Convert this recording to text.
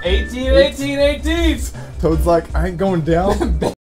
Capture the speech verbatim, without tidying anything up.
eighteen, eighteen, eighteen. Toad's like, I ain't going down.